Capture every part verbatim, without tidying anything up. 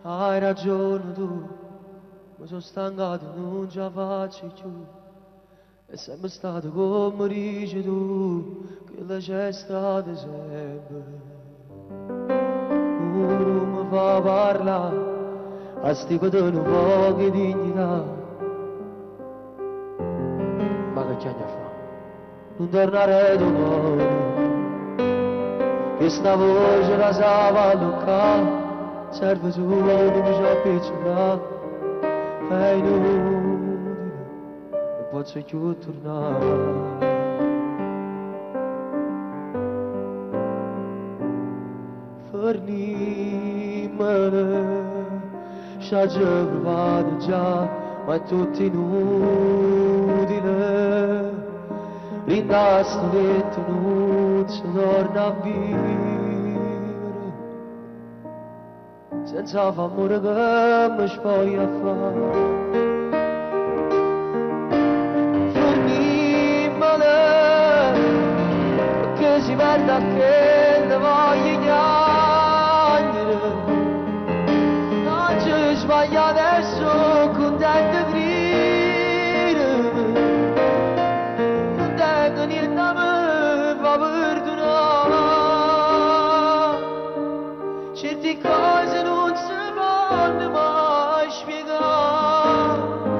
Hai ragione tu, mi sono stancato, non ce la faccio più. È sempre stato come dici tu, che la c'è stata sempre. Non mi fa parlare, a sti pedoni un po' di dignità. Ma che c'è da fare? Non tornare domani, che sta voce la sa allocare. Serve solo non mi ci appiccica, è inutile, non posso più tornare. Fornimene, c'ha già provato già, ma è tutto inutile. Rindasto detto non si torna a vivere. Senza famore che mi spoglia a fare. Fornimene, perché si perde anche le voglie chiagliere. Non ci sbaglia adesso, contento di dire. Non tengo niente a me, fa perdonare. Certe cose non si possono mai spiegare,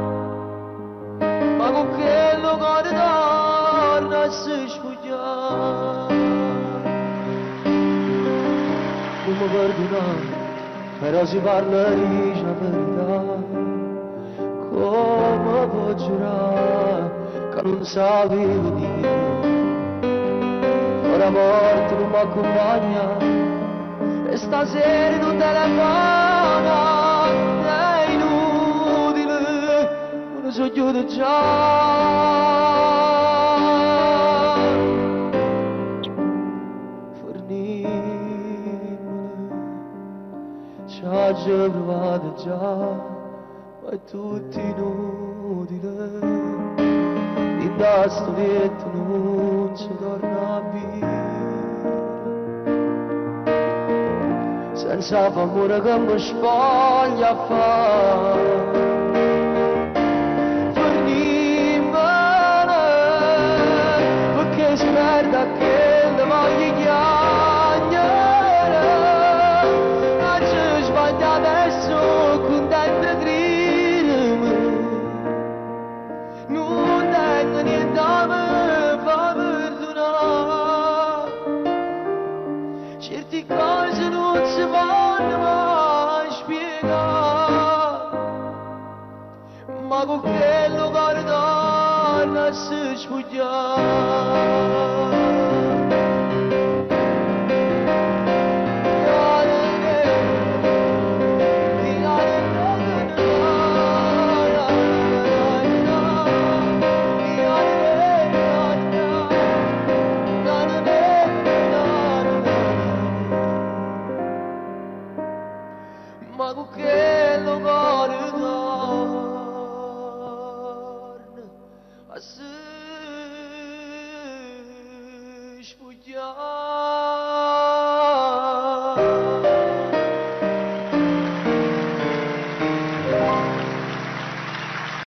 ma con quello che torna a si sfogliare. Non mi perdonare, però si parla di la verità. Come può giurare che non sapevo dire? Ora morte non mi accompagna. E stasera non telefona, è inutile, non so chiudo già. Fornimene, c'ha già provato già, ma è tutto inutile. In da sto letto non ci torna a vivere. Senza famore che mi spoglia a fare. Fornimene, perché si perde che le voglie chiagliere. Non ci sbaglia adesso, contento di dirmi. Non tengo niente a me, fa perdonare. Certe cose non si possono mai spiegare, ma con quello che torna si sfogliare. Ma con quello che torna a si sfogliare.